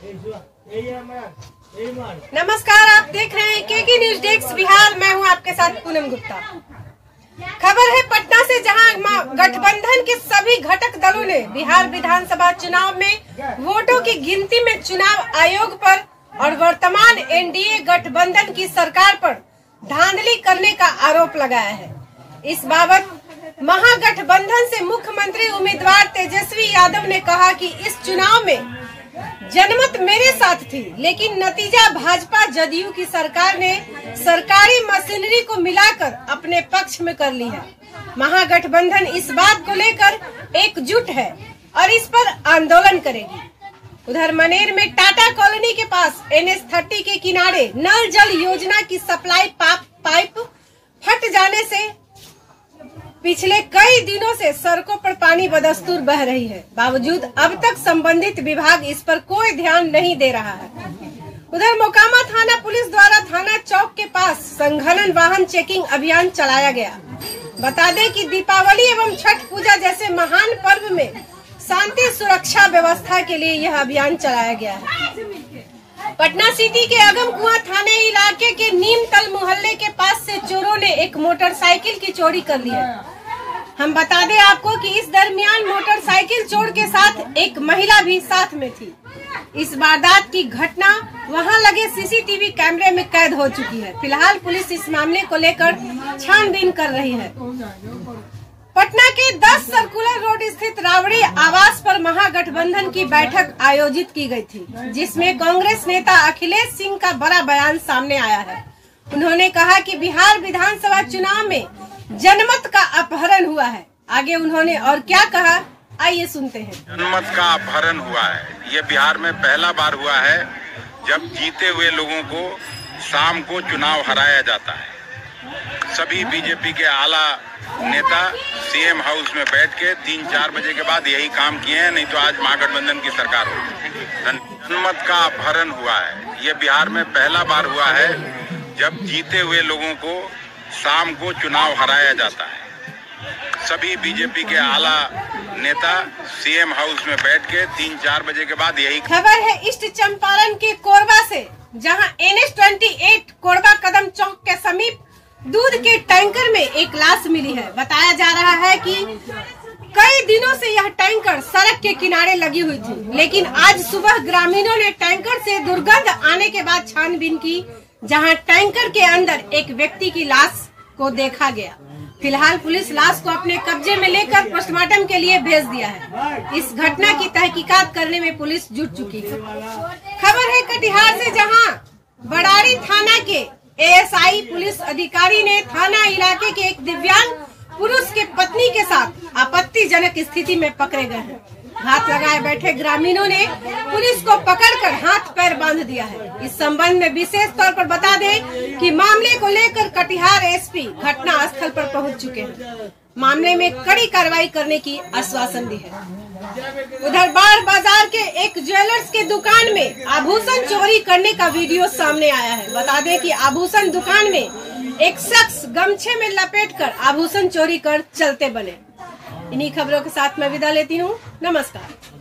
नमस्कार, आप देख रहे हैं केके न्यूज डेस्क बिहार। मैं हूं आपके साथ पूनम गुप्ता। खबर है पटना से, जहां गठबंधन के सभी घटक दलों ने बिहार विधानसभा चुनाव में वोटों की गिनती में चुनाव आयोग पर और वर्तमान एनडीए गठबंधन की सरकार पर धांधली करने का आरोप लगाया है। इस बाबत महागठबंधन से मुख्यमंत्री उम्मीदवार तेजस्वी यादव ने कहा कि इस चुनाव में जनमत मेरे साथ थी, लेकिन नतीजा भाजपा जदयू की सरकार ने सरकारी मशीनरी को मिलाकर अपने पक्ष में कर ली है। महागठबंधन इस बात को लेकर एकजुट है और इस पर आंदोलन करेगी। उधर मनेर में टाटा कॉलोनी के पास NH30 के किनारे नल जल योजना की सप्लाई पाइप फट जाने से पिछले कई दिनों से सड़कों पर पानी बदस्तूर बह रही है। बावजूद अब तक संबंधित विभाग इस पर कोई ध्यान नहीं दे रहा है। उधर मोकामा थाना पुलिस द्वारा थाना चौक के पास संघनन वाहन चेकिंग अभियान चलाया गया। बता दें कि दीपावली एवं छठ पूजा जैसे महान पर्व में शांति सुरक्षा व्यवस्था के लिए यह अभियान चलाया गया है। पटना सिटी के अगम कुआं थाने इलाके के नीमतल मोहल्ले के पास से चोरों ने एक मोटरसाइकिल की चोरी कर ली है। हम बता दें आपको कि इस दरमियान मोटरसाइकिल चोर के साथ एक महिला भी साथ में थी। इस वारदात की घटना वहां लगे सीसीटीवी कैमरे में कैद हो चुकी है। फिलहाल पुलिस इस मामले को लेकर छानबीन कर रही है। पटना के 10 सर्कुलर रोड स्थित रावड़ी आवास पर महागठबंधन की बैठक आयोजित की गई थी, जिसमें कांग्रेस नेता अखिलेश सिंह का बड़ा बयान सामने आया है। उन्होंने कहा कि बिहार विधानसभा चुनाव में जनमत का अपहरण हुआ है। आगे उन्होंने और क्या कहा, आइए सुनते हैं। जनमत का अपहरण हुआ है। ये बिहार में पहला बार हुआ है जब जीते हुए लोगों को शाम को चुनाव हराया जाता है। सभी बीजेपी के आला नेता सीएम हाउस में बैठ के 3-4 बजे के बाद यही काम किए हैं, नहीं तो आज महागठबंधन की सरकार होगी। जनमत का अपहरण हुआ है। ये बिहार में पहला बार हुआ है जब जीते हुए लोगों को शाम को चुनाव हराया जाता है। सभी बीजेपी के आला नेता सीएम हाउस में बैठ के 3-4 बजे के बाद यही। खबर है ईस्ट चंपारण के कोरबा से, जहां NH28 कोरबा कदम चौक के समीप दूध के टैंकर में एक लाश मिली है। बताया जा रहा है कि कई दिनों से यह टैंकर सड़क के किनारे लगी हुई थी, लेकिन आज सुबह ग्रामीणों ने टैंकर से दुर्गंध आने के बाद छानबीन की, जहां टैंकर के अंदर एक व्यक्ति की लाश को देखा गया। फिलहाल पुलिस लाश को अपने कब्जे में लेकर पोस्टमार्टम के लिए भेज दिया है। इस घटना की तहकीकात करने में पुलिस जुट चुकी है। खबर है कटिहार से, जहां बड़ारी थाना के ASI पुलिस अधिकारी ने थाना इलाके के एक दिव्यांग पुरुष के पत्नी के साथ आपत्तिजनक स्थिति में पकड़े गए हैं। हाथ लगाए बैठे ग्रामीणों ने पुलिस को पकड़कर हाथ पैर बांध दिया है। इस संबंध में विशेष तौर पर बता दें कि मामले को लेकर कटिहार SP घटना स्थल पर पहुंच चुके हैं। मामले में कड़ी कार्रवाई करने की आश्वासन दी है। उधर बाढ़ बाजार के एक ज्वेलर्स के दुकान में आभूषण चोरी करने का वीडियो सामने आया है। बता दें कि आभूषण दुकान में एक शख्स गमछे में लपेटकर आभूषण चोरी कर चलते बने। इन्हीं खबरों के साथ मैं विदा लेती हूँ। नमस्कार।